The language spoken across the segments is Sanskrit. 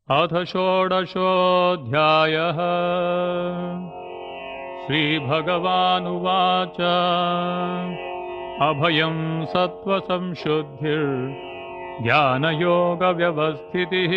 अथ षोडशोऽध्यायः। श्रीभगवानुवाच अभयं सत्त्वसंशुद्धिर्ज्ञानयोगव्यवस्थितिः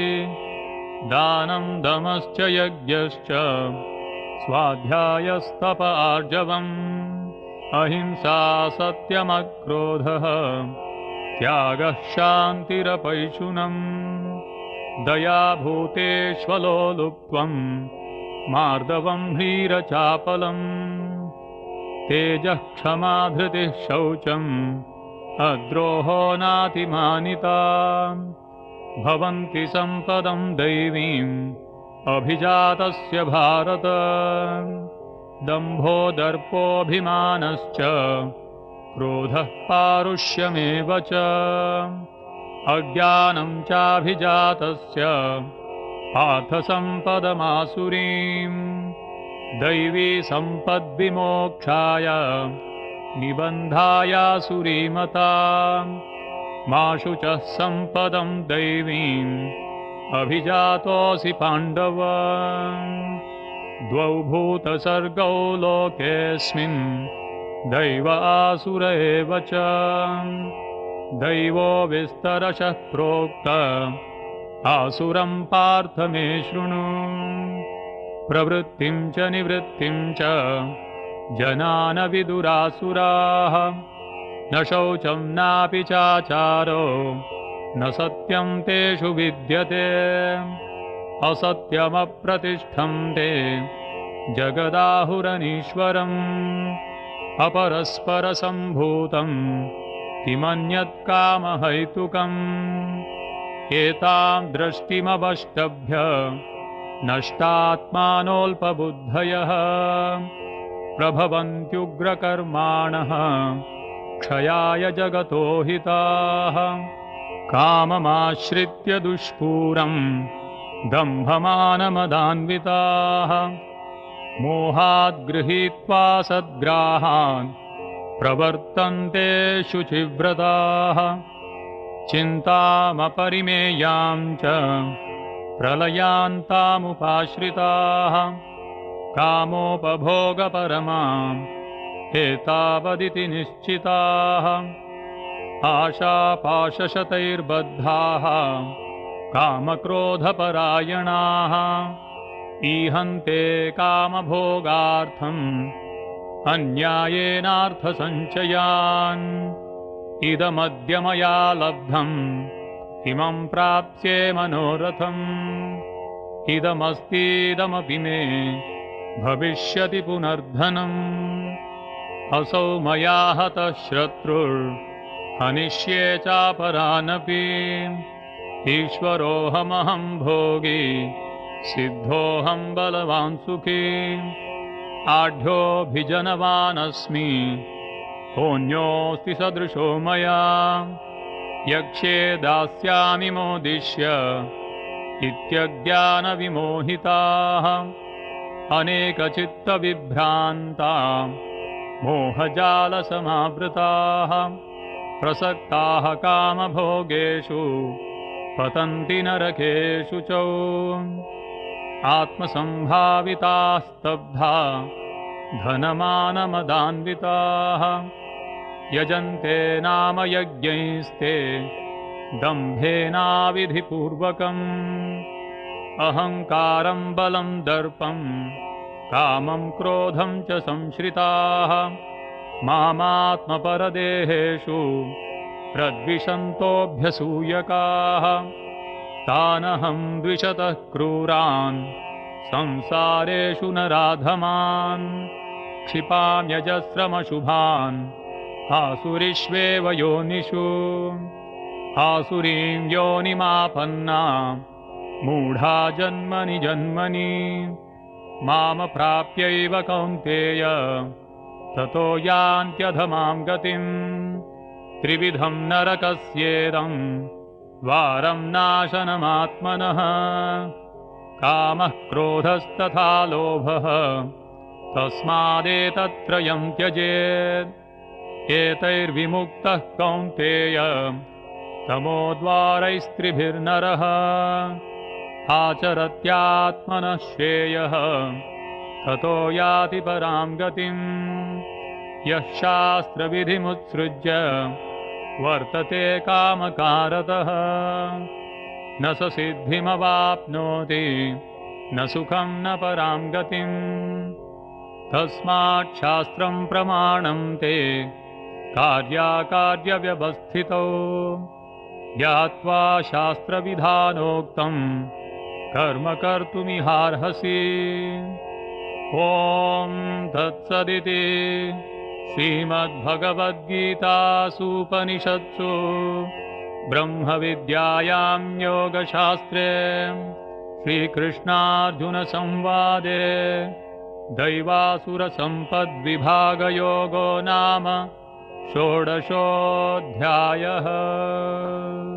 दानं दमश्च यज्ञश्च स्वाध्यायस्तप आर्जवम् अहिंसा सत्यमक्रोधः त्यागः शान्तिरपैशुनम् दया भूतेष्वलोलुप्त्वम् मार्दवम् ह्रीरचापलम् तेजः क्षमा धृतिः शौचम् अद्रोहो नातिमानिता भवन्ति सम्पदम् दैवीम् अभिजातस्य भारत दम्भो दर्पोऽभिमानश्च क्रोधः पारुष्यमेव च अज्ञानं चाभिजातस्य पार्थसम्पदमासुरीम् दैवी सम्पद्विमोक्षाय निबन्धायासुरीमता मा शुचः सम्पदं दैवीम् अभिजातोऽसि पाण्डव द्वौ भूतसर्गौ लोकेऽस्मिन् दैव आसुर एव च दैवो विस्तरशः प्रोक्त आसुरं पार्थ मे शृणु प्रवृत्तिं च निवृत्तिं च जनान विदुरासुराः न शौचं नापि चाचारो न सत्यं तेषु विद्यते असत्यमप्रतिष्ठं ते जगदाहुरनीश्वरम् अपरस्परसम्भूतम् किमन्यत् कामहैतुकम् एतां दृष्टिमवष्टभ्य नष्टात्मानोऽल्पबुद्धयः प्रभवन्त्युग्रकर्माणः क्षयाय जगतो हिताः काममाश्रित्य दुष्पूरम् दम्भमानमदान्विताः मोहाद् गृहीत्वा सद्ग्राहान् प्रवर्तन्ते शुचिव्रताः चिन्तामपरिमेयां च प्रलयान्तामुपाश्रिताः कामोपभोगपरमाम् एतावदिति निश्चिताः आशापाशशतैर्बद्धाः कामक्रोधपरायणाः ईहन्ते कामभोगार्थम् अन्यायेनार्थसञ्चयान् इदमद्य मया लब्धम् इमं प्राप्स्ये मनोरथम् इदमस्तीदमपि मे भविष्यति पुनर्धनम् असौ मया हतः शत्रुर्हनिष्ये चापरानपि ईश्वरोऽहमहं भोगी सिद्धोऽहं बलवान् सुखी आढ्योऽभिजनवानस्मि होन्योऽस्ति सदृशो मया यक्ष्ये दास्यामि मोदिष्य इत्यज्ञानविमोहिताः अनेकचित्तविभ्रान्ता मोहजालसमावृताः प्रसक्ताः कामभोगेषु पतन्ति नरकेषु च आत्मसम्भाविताः स्तब्धा धनमानमदान्विताः यजन्ते नाम यज्ञैस्ते दम्भेनाविधिपूर्वकम् अहङ्कारं बलं दर्पं कामं क्रोधं च संश्रिताः मामात्मपरदेहेषु प्रद्विषन्तोऽभ्यसूयकाः तानहं द्विषतः क्रूरान् संसारेषु नराधमान् क्षिपाम्यजस्रमशुभान् आसुरीष्वेव योनिषु आसुरीं योनिमापन्ना मूढा जन्मनि जन्मनि मामप्राप्यैव कौन्तेय ततो यान्त्यधमां गतिम् त्रिविधं नरकस्येदम् द्वारं नाशनमात्मनः कामः क्रोधस्तथा लोभः तस्मादेतत्त्रयं त्यजेत् एतैर्विमुक्तः कौन्तेय तमोद्वारैस्त्रिभिर्नरः आचरत्यात्मनः श्रेयः ततो याति परां गतिम् यः शास्त्रविधिमुत्सृज्य वर्तते कामकारतः न स सिद्धिमवाप्नोति न सुखं न परां गतिम् तस्मात् शास्त्रं प्रमाणं ते कार्याकार्यव्यवस्थितौ ज्ञात्वा शास्त्रविधानोक्तं कर्म कर्तुमिहार्हसि ॐ तत्सदिति श्रीमद्भगवद्गीतासूपनिषत्सु ब्रह्मविद्यायां योगशास्त्रे श्रीकृष्णार्जुनसंवादे दैवासुरसम्पद्विभागयोगो नाम षोडशोऽध्यायः।